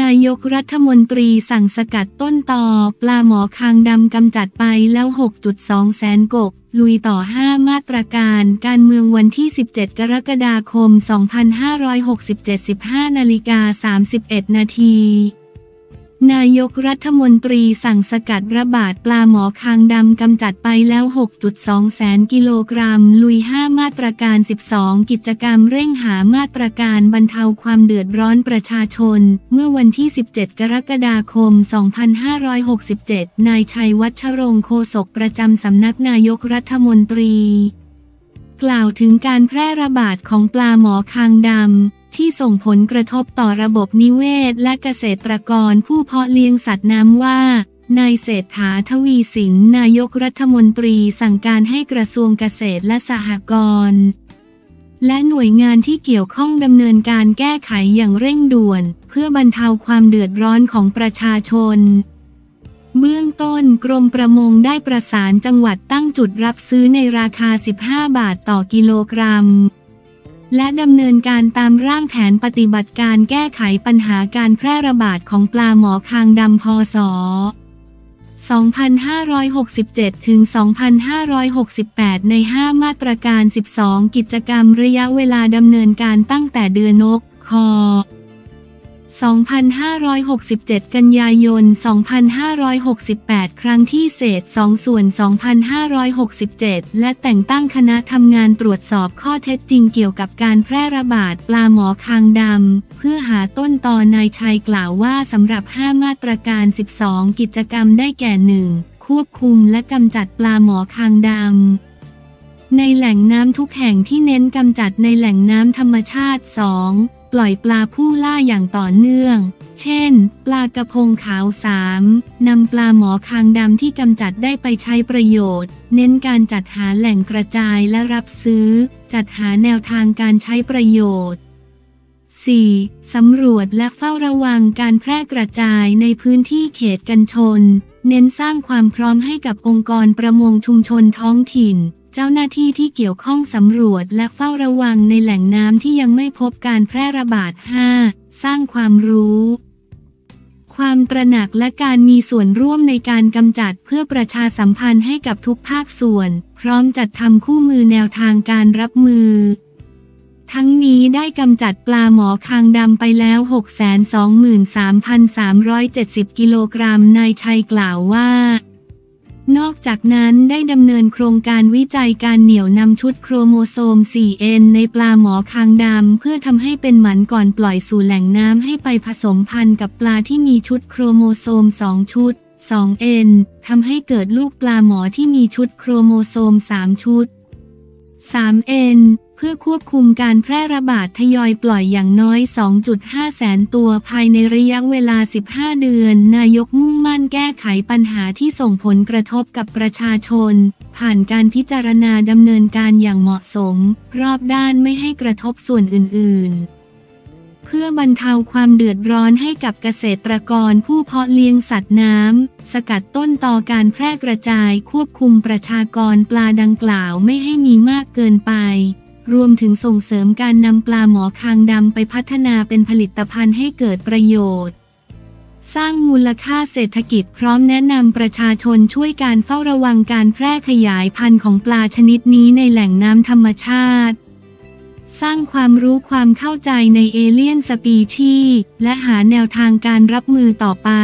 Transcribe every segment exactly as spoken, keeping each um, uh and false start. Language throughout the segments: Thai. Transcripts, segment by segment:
ายกรัฐมนตรีสั่งสกัดต้นตอปลาหมอคางดำกำจัดไปแล้ว หกจุดสอง แสนกกลุยต่อห้ามาตรการการเมืองวันที่ สิบเจ็ด กรกฎาคม สองพันห้าร้อยหกสิบเจ็ด สิบห้านาฬิกาสามสิบเอ็ดนาทีนายกรัฐมนตรีสั่งสกัดระบาดปลาหมอคางดำกำจัดไปแล้ว หกจุดสอง แสนกิโลกรัมลุยห้ามาตรการ สิบสอง กิจกรรมเร่งหามาตรการบรรเทาความเดือดร้อนประชาชนเมื่อวันที่ สิบเจ็ด กรกฎาคม สองพันห้าร้อยหกสิบเจ็ด นายชัยวัชรงค์โฆษกประจำสำนักนายกรัฐมนตรีกล่าวถึงการแพร่ระบาดของปลาหมอคางดำที่ส่งผลกระทบต่อระบบนิเวศและเกษตรกรผู้เพาะเลี้ยงสัตว์น้ำว่านายเศรษฐา ทวีสินนายกรัฐมนตรีสั่งการให้กระทรวงเกษตรและสหกรณ์และหน่วยงานที่เกี่ยวข้องดำเนินการแก้ไขอย่างเร่งด่วนเพื่อบรรเทาความเดือดร้อนของประชาชนเบื้องต้นกรมประมงได้ประสานจังหวัดตั้งจุดรับซื้อในราคาสิบห้าบาทต่อกิโลกรัมและดำเนินการตามร่างแผนปฏิบัติการแก้ไขปัญหาการแพร่ระบาดของปลาหมอคางดำพ.ศ. สองพันห้าร้อยหกสิบเจ็ด ถึง สองพันห้าร้อยหกสิบแปด ในห้ามาตรการ สิบสอง กิจกรรมระยะเวลาดำเนินการตั้งแต่เดือนกค. สองพันห้าร้อยหกสิบเจ็ด กันยายน สองพันห้าร้อยหกสิบแปด ครั้งที่เศษ สอง ส่วน สองพันห้าร้อยหกสิบเจ็ด และแต่งตั้งคณะทำงานตรวจสอบข้อเท็จจริงเกี่ยวกับการแพร่ระบาดปลาหมอคางดำเพื่อหาต้นตอนายชัยกล่าวว่าสำหรับห้ามาตรการ สิบสอง กิจกรรมได้แก่ หนึ่ง ควบคุมและกำจัดปลาหมอคางดำในแหล่งน้ำทุกแห่งที่เน้นกำจัดในแหล่งน้ำธรรมชาติ สอง ปล่อยปลาผู้ล่าอย่างต่อเนื่องเช่นปลากระพงขาว สาม นำปลาหมอคางดำที่กำจัดได้ไปใช้ประโยชน์เน้นการจัดหาแหล่งกระจายและรับซื้อจัดหาแนวทางการใช้ประโยชน์ สี่ สำรวจและเฝ้าระวังการแพร่กระจายในพื้นที่เขตกันชนเน้นสร้างความพร้อมให้กับองค์กรประมงชุมชนท้องถิ่นเจ้าหน้าที่ที่เกี่ยวข้องสำรวจและเฝ้าระวังในแหล่งน้ำที่ยังไม่พบการแพร่ระบาด ห้า สร้างความรู้ความตระหนักและการมีส่วนร่วมในการกำจัดเพื่อประชาสัมพันธ์ให้กับทุกภาคส่วนพร้อมจัดทำคู่มือแนวทางการรับมือทั้งนี้ได้กำจัดปลาหมอคางดำไปแล้ว หกแสนสองหมื่นสามพันสามร้อยเจ็ดสิบ กิโลกรัมนายชัยกล่าวว่านอกจากนั้นได้ดำเนินโครงการวิจัยการเหนี่ยวนำชุดโครโมโซม โฟร์ เอ็น ในปลาหมอคางดำเพื่อทำให้เป็นหมันก่อนปล่อยสู่แหล่งน้ำให้ไปผสมพันธุ์กับปลาที่มีชุดโครโมโซม สอง ชุด สอง เอ็น ทำให้เกิดลูกปลาหมอที่มีชุดโครโมโซม สาม ชุด สาม เอ็น เพื่อควบคุมการแพร่ระบาดทยอยปล่อยอย่างน้อย สองจุดห้า แสนตัวภายในระยะเวลา สิบห้า เดือนนายกมุ่งมั่นแก้ไขปัญหาที่ส่งผลกระทบกับประชาชนผ่านการพิจารณาดำเนินการอย่างเหมาะสมรอบด้านไม่ให้กระทบส่วนอื่นๆเพื่อบรรเทาความเดือดร้อนให้กับเกษตรกรผู้เพาะเลี้ยงสัตว์น้ำสกัดต้นตอการแพร่กระจายควบคุมประชากรปลาดังกล่าวไม่ให้มีมากเกินไปรวมถึงส่งเสริมการนำปลาหมอคางดำไปพัฒนาเป็นผลิตภัณฑ์ให้เกิดประโยชน์สร้างมูลค่าเศรษฐกิจพร้อมแนะนำประชาชนช่วยการเฝ้าระวังการแพร่ขยายพันธุ์ของปลาชนิดนี้ในแหล่งน้ำธรรมชาติสร้างความรู้ความเข้าใจในเอเลี่ยนสปีชีส์และหาแนวทางการรับมือต่อไป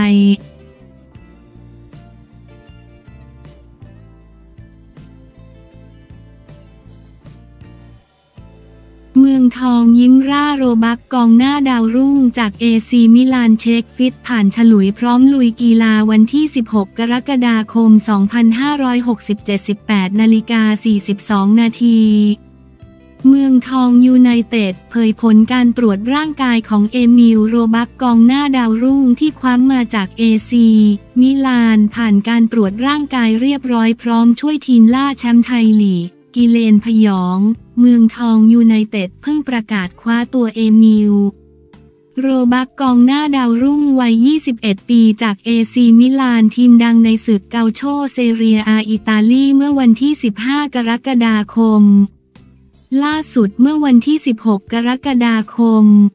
เมืองทองยิ้มร่าโรบักกองหน้าดาวรุ่งจากเอซีมิลานเช็คฟิตผ่านฉลุยพร้อมลุยกีฬาวันที่ สิบหก กรกฎาคม สองพันห้าร้อยหกสิบเจ็ด สิบแปด นาฬิกา สี่สิบสอง นาทีเมืองทองยูไนเต็ดเผยผลการตรวจร่างกายของเอมิลโรบักกองหน้าดาวรุ่งที่คว้ามาจากเอซีมิลานผ่านการตรวจร่างกายเรียบร้อยพร้อมช่วยทีมล่าแชมป์ไทยลีกกิเลนพยองเมืองทองยูไนเต็ดเพิ่งประกาศคว้าตัวเอมิลโรบักกองหน้าดาวรุ่งวัย ยี่สิบเอ็ด ปีจากเอซีมิลานทีมดังในศึกเกาโชเซเรียอาอิตาลีเมื่อวันที่ สิบห้า กรกฎาคมล่าสุดเมื่อวันที่ สิบหก กรกฎาคม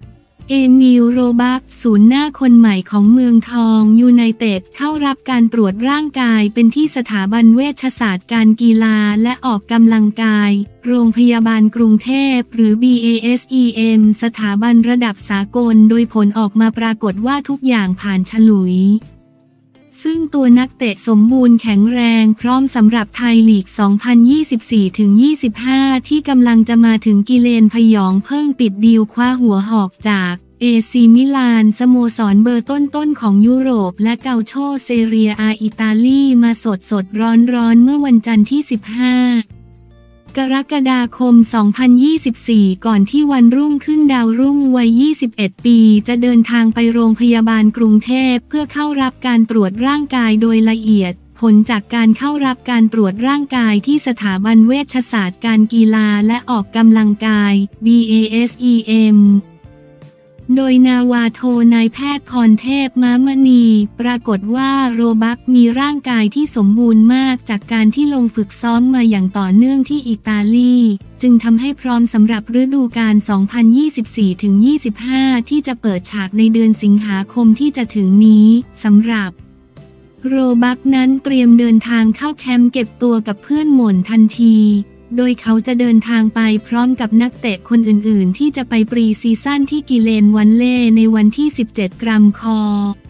เอมิล โรบักศูนย์หน้าคนใหม่ของเมืองทองยูไนเต็ดเข้ารับการตรวจร่างกายเป็นที่สถาบันเวชศาสตร์การกีฬาและออกกำลังกายโรงพยาบาลกรุงเทพหรือ บี เอ เอส อี เอ็ม สถาบันระดับสากลโดยผลออกมาปรากฏว่าทุกอย่างผ่านฉลุยซึ่งตัวนักเตะสมบูรณ์แข็งแรงพร้อมสำหรับไทยลีก สองพันยี่สิบสี่ถึงยี่สิบห้า ที่กำลังจะมาถึงกิเลนพยองเพิ่งปิดดีลคว้าหัวหอกจากเอ ซี มิลานสโมสรเบอร์ต้นๆของยุโรปและเกาโชเซเรียอาอิตาลีมาสดสดร้อนร้อนเมื่อวันจันทร์ที่ สิบห้ากรกฎาคม สองพันยี่สิบสี่ ก่อนที่วันรุ่งขึ้นดาวรุ่งวัย ยี่สิบเอ็ด ปีจะเดินทางไปโรงพยาบาลกรุงเทพเพื่อเข้ารับการตรวจร่างกายโดยละเอียดผลจากการเข้ารับการตรวจร่างกายที่สถาบันเวชศาสตร์การกีฬาและออกกำลังกาย บี เอ เอส อี เอ็มโดยนาวาโทนายแพทย์พรเทพม้ามณีปรากฏว่าโรบักมีร่างกายที่สมบูรณ์มากจากการที่ลงฝึกซ้อมมาอย่างต่อเนื่องที่อิตาลีจึงทำให้พร้อมสำหรับฤดูกาล สองพันยี่สิบสี่ถึงยี่สิบห้า ที่จะเปิดฉากในเดือนสิงหาคมที่จะถึงนี้สำหรับโรบักนั้นเตรียมเดินทางเข้าแคมป์เก็บตัวกับเพื่อนหม่นทันทีโดยเขาจะเดินทางไปพร้อมกับนักเตะคนอื่นๆที่จะไปปรีซีซั่นที่กิเลนวันเล่ในวันที่ สิบเจ็ด กรัมคอ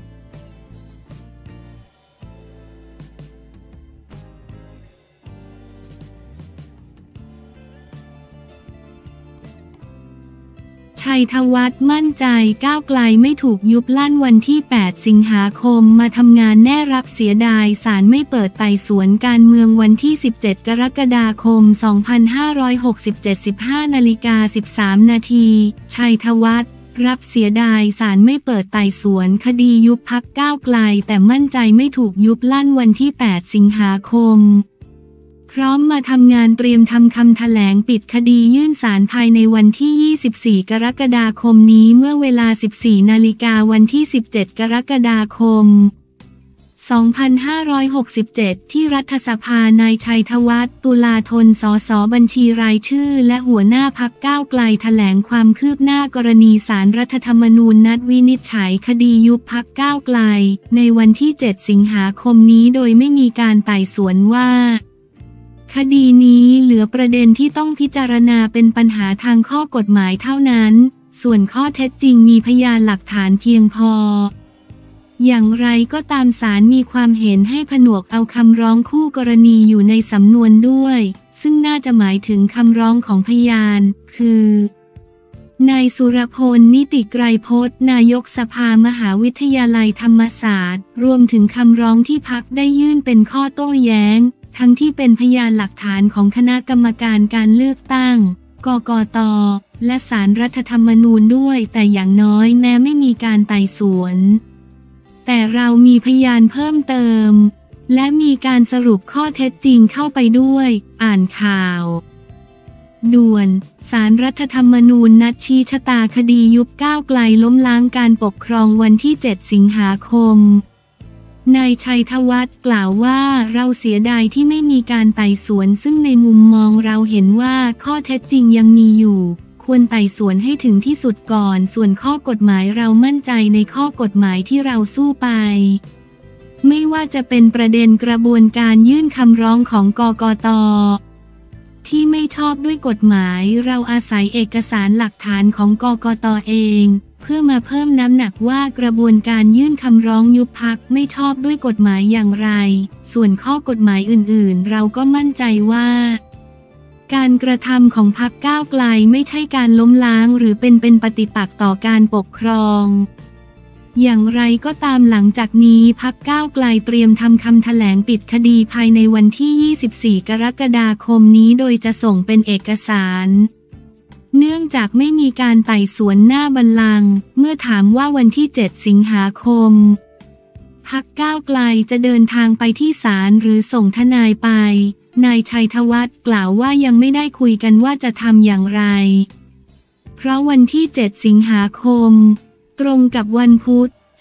ชัยธวัฒน์มั่นใจก้าวไกลไม่ถูกยุบลั่นวันที่ แปด สิงหาคมมาทำงานแน่รับเสียดายศาลไม่เปิดไต่สวนการเมืองวันที่ สิบเจ็ด กรกฎาคม สองพันห้าร้อยหกสิบเจ็ด สิบห้านาฬิกาสิบสามนาทีชัยธวัฒน์รับเสียดายศาลไม่เปิดไต่สวนคดียุบพรรคก้าวไกลแต่มั่นใจไม่ถูกยุบลั่นวันที่ แปด สิงหาคมพร้อมมาทำงานเตรียมทำคำแถลงปิดคดียื่นศาลภายในวันที่ ยี่สิบสี่ กรกฎาคมนี้เมื่อเวลา สิบสี่ นาฬิกาวันที่ สิบเจ็ด กรกฎาคม สองพันห้าร้อยหกสิบเจ็ด ที่รัฐสภานายชัยธวัฒน์ ตุลาธน สสบัญชีรายชื่อและหัวหน้าพรรคก้าวไกลแถลงความคืบหน้ากรณีศาลรัฐธรรมนูญนัดวินิจฉัยคดียุบพรรคก้าวไกลในวันที่ เจ็ด สิงหาคมนี้โดยไม่มีการไต่สวนว่าคดีนี้เหลือประเด็นที่ต้องพิจารณาเป็นปัญหาทางข้อกฎหมายเท่านั้นส่วนข้อเท็จจริงมีพยานหลักฐานเพียงพออย่างไรก็ตามศาลมีความเห็นให้ผนวกเอาคำร้องคู่กรณีอยู่ในสำนวนด้วยซึ่งน่าจะหมายถึงคำร้องของพยานคือนายสุรพลนิติไกรพจน์นายกสภามหาวิทยาลัยธรรมศาสตร์รวมถึงคำร้องที่พรรคได้ยื่นเป็นข้อโต้แย้งทั้งที่เป็นพยานหลักฐานของคณะกรรมการการเลือกตั้งกกต.และศาลรัฐธรรมนูญด้วยแต่อย่างน้อยแม้ไม่มีการไต่สวนแต่เรามีพยานเพิ่มเติมและมีการสรุปข้อเท็จจริงเข้าไปด้วยอ่านข่าวด่วนศาลรัฐธรรมนูญนัดชี้ชะตาคดียุบก้าวไกลล้มล้างการปกครองวันที่ เจ็ด สิงหาคมนายชัยธวัฒน์กล่าวว่าเราเสียดายที่ไม่มีการไต่สวนซึ่งในมุมมองเราเห็นว่าข้อเท็จจริงยังมีอยู่ควรไต่สวนให้ถึงที่สุดก่อนส่วนข้อกฎหมายเรามั่นใจในข้อกฎหมายที่เราสู้ไปไม่ว่าจะเป็นประเด็นกระบวนการยื่นคำร้องของกกต.ที่ไม่ชอบด้วยกฎหมายเราอาศัยเอกสารหลักฐานของกกต.เองเพื่อมาเพิ่มน้ำหนักว่ากระบวนการยื่นคำร้องยุบพรรคไม่ชอบด้วยกฎหมายอย่างไรส่วนข้อกฎหมายอื่นๆเราก็มั่นใจว่าการกระทำของพรรคก้าวไกลไม่ใช่การล้มล้างหรือเป็นเป็นปฏิปักษ์ต่อการปกครองอย่างไรก็ตามหลังจากนี้พรรคก้าวไกลเตรียมทำคำแถลงปิดคดีภายในวันที่ ยี่สิบสี่ กรกฎาคมนี้โดยจะส่งเป็นเอกสารเนื่องจากไม่มีการไต่สวนหน้าบัลลังก์เมื่อถามว่าวันที่ เจ็ด สิงหาคมพรรคก้าวไกลจะเดินทางไปที่ศาลหรือส่งทนายไปนายชัยธวัฒน์กล่าวว่ายังไม่ได้คุยกันว่าจะทำอย่างไรเพราะวันที่ เจ็ด สิงหาคมตรงกับวันพุธ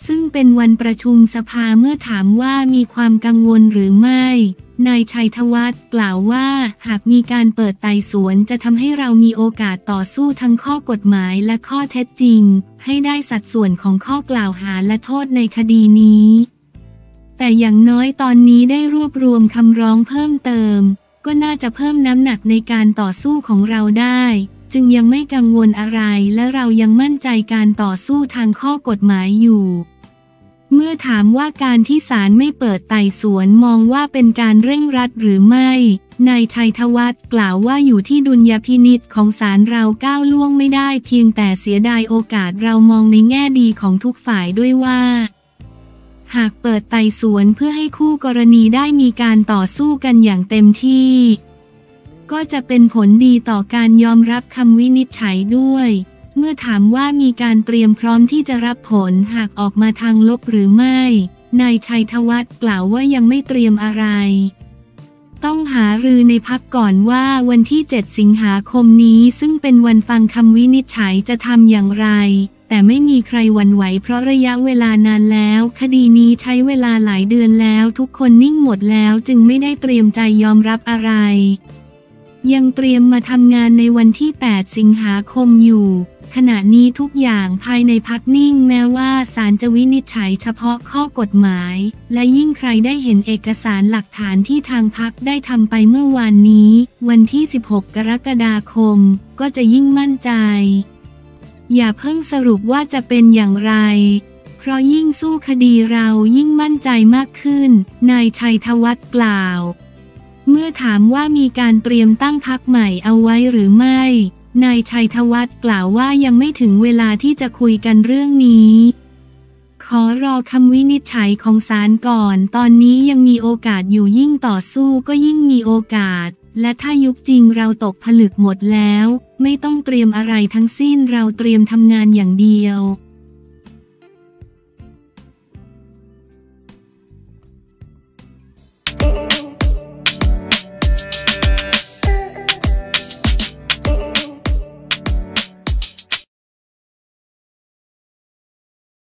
ซึ่งเป็นวันประชุมสภาเมื่อถามว่ามีความกังวลหรือไม่นายชัยธวัฒน์กล่าวว่าหากมีการเปิดไต่สวนจะทำให้เรามีโอกาสต่อสู้ทั้งข้อกฎหมายและข้อเท็จจริงให้ได้สัดส่วนของข้อกล่าวหาและโทษในคดีนี้แต่อย่างน้อยตอนนี้ได้รวบรวมคำร้องเพิ่มเติมก็น่าจะเพิ่มน้ำหนักในการต่อสู้ของเราได้จึงยังไม่กังวลอะไรและเรายังมั่นใจการต่อสู้ทางข้อกฎหมายอยู่เมื่อถามว่าการที่ศาลไม่เปิดไต่สวนมองว่าเป็นการเร่งรัดหรือไม่นายชัยธวัฒน์กล่าวว่าอยู่ที่ดุลยพินิจของศาลเราก้าวล่วงไม่ได้เพียงแต่เสียดายโอกาสเรามองในแง่ดีของทุกฝ่ายด้วยว่าหากเปิดไต่สวนเพื่อให้คู่กรณีได้มีการต่อสู้กันอย่างเต็มที่ก็จะเป็นผลดีต่อการยอมรับคำวินิจฉัยด้วยเมื่อถามว่ามีการเตรียมพร้อมที่จะรับผลหากออกมาทางลบหรือไม่นายชัยธวัฒน์กล่าวว่ายังไม่เตรียมอะไรต้องหารือในพรรคก่อนว่าวันที่เจ็ดสิงหาคมนี้ซึ่งเป็นวันฟังคำวินิจฉัยจะทำอย่างไรแต่ไม่มีใครหวั่นไหวเพราะระยะเวลานานแล้วคดีนี้ใช้เวลาหลายเดือนแล้วทุกคนนิ่งหมดแล้วจึงไม่ได้เตรียมใจยอมรับอะไรยังเตรียมมาทำงานในวันที่แปดสิงหาคมอยู่ขณะนี้ทุกอย่างภายในพรรคนิ่งแม้ว่าศาลจะวินิจฉัยเฉพาะข้อกฎหมายและยิ่งใครได้เห็นเอกสารหลักฐานที่ทางพรรคได้ทำไปเมื่อวานนี้วันที่สิบหกกรกฎาคมก็จะยิ่งมั่นใจอย่าเพิ่งสรุปว่าจะเป็นอย่างไรเพราะยิ่งสู้คดีเรายิ่งมั่นใจมากขึ้นนายชัยธวัฒน์กล่าวเมื่อถามว่ามีการเตรียมตั้งพรรคใหม่เอาไว้หรือไม่นายชัยธวัฒน์กล่าวว่ายังไม่ถึงเวลาที่จะคุยกันเรื่องนี้ขอรอคำวินิจฉัยของศาลก่อนตอนนี้ยังมีโอกาสอยู่ยิ่งต่อสู้ก็ยิ่งมีโอกาสและถ้ายุบจริงเราตกผลึกหมดแล้วไม่ต้องเตรียมอะไรทั้งสิ้นเราเตรียมทำงานอย่างเดียว